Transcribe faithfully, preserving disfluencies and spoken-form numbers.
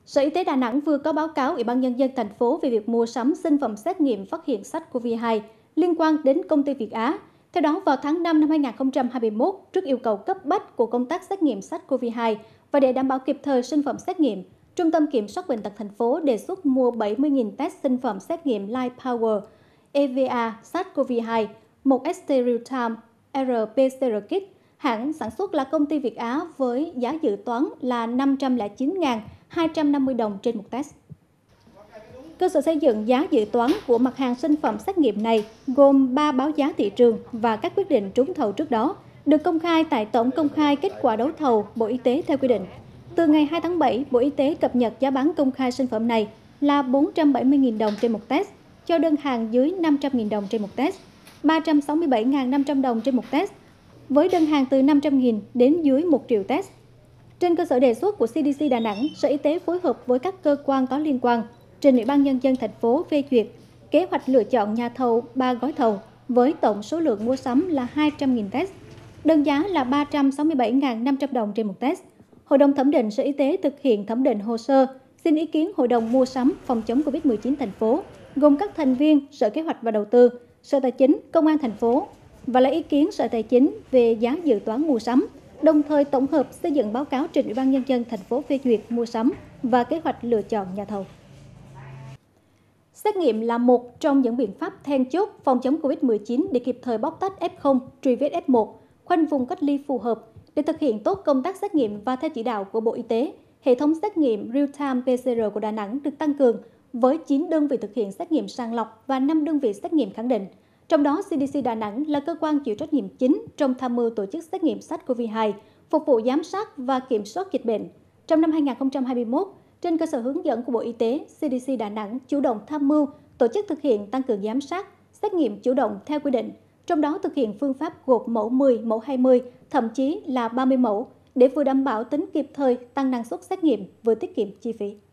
Sở Y tế Đà Nẵng vừa có báo cáo Ủy ban Nhân dân thành phố về việc mua sắm sinh phẩm xét nghiệm phát hiện SARS-xê o vê hai liên quan đến công ty Việt Á. Theo đó, vào tháng năm năm hai nghìn không trăm hai mươi mốt, trước yêu cầu cấp bách của công tác xét nghiệm SARS-xê o vê hai và để đảm bảo kịp thời sinh phẩm xét nghiệm, Trung tâm Kiểm soát Bệnh tật thành phố đề xuất mua bảy mươi nghìn test sinh phẩm xét nghiệm Live Power e vê a SARS-xê o vê hai, một ét tê Real-Time rờ pê xê rờ Kit. Hãng sản xuất là công ty Việt Á với giá dự toán là năm trăm lẻ chín nghìn hai trăm năm mươi đồng trên một test. Cơ sở xây dựng giá dự toán của mặt hàng sinh phẩm xét nghiệm này gồm ba báo giá thị trường và các quyết định trúng thầu trước đó, được công khai tại Tổng công khai kết quả đấu thầu Bộ Y tế theo quy định. Từ ngày hai tháng bảy, Bộ Y tế cập nhật giá bán công khai sinh phẩm này là bốn trăm bảy mươi nghìn đồng trên một test, cho đơn hàng dưới năm trăm nghìn đồng trên một test, ba trăm sáu mươi bảy nghìn năm trăm đồng trên một test, với đơn hàng từ năm trăm nghìn đến dưới một triệu test. Trên cơ sở đề xuất của xê đê xê Đà Nẵng, Sở Y tế phối hợp với các cơ quan có liên quan, trình Ủy ban Nhân dân thành phố phê duyệt kế hoạch lựa chọn nhà thầu ba gói thầu với tổng số lượng mua sắm là hai trăm nghìn test, đơn giá là ba trăm sáu mươi bảy nghìn năm trăm đồng trên một test. Hội đồng thẩm định Sở Y tế thực hiện thẩm định hồ sơ, xin ý kiến Hội đồng mua sắm phòng chống Covid mười chín thành phố, gồm các thành viên Sở Kế hoạch và Đầu tư, Sở Tài chính, Công an thành phố và lấy ý kiến Sở Tài chính về giá dự toán mua sắm, đồng thời tổng hợp xây dựng báo cáo trình Ủy ban Nhân dân thành phố phê duyệt mua sắm và kế hoạch lựa chọn nhà thầu. Xét nghiệm là một trong những biện pháp then chốt phòng chống Covid mười chín để kịp thời bóc tách ép không, truy vết ép một, khoanh vùng cách ly phù hợp. Để thực hiện tốt công tác xét nghiệm và theo chỉ đạo của Bộ Y tế, hệ thống xét nghiệm Real-Time pê xê rờ của Đà Nẵng được tăng cường với chín đơn vị thực hiện xét nghiệm sàng lọc và năm đơn vị xét nghiệm khẳng định. Trong đó, xê đê xê Đà Nẵng là cơ quan chịu trách nhiệm chính trong tham mưu tổ chức xét nghiệm SARS-xê o vê hai, phục vụ giám sát và kiểm soát dịch bệnh. Trong năm hai nghìn không trăm hai mươi mốt, trên cơ sở hướng dẫn của Bộ Y tế, xê đê xê Đà Nẵng chủ động tham mưu tổ chức thực hiện tăng cường giám sát, xét nghiệm chủ động theo quy định, trong đó thực hiện phương pháp gộp mẫu mười, mẫu hai mươi, thậm chí là ba mươi mẫu, để vừa đảm bảo tính kịp thời, tăng năng suất xét nghiệm, vừa tiết kiệm chi phí.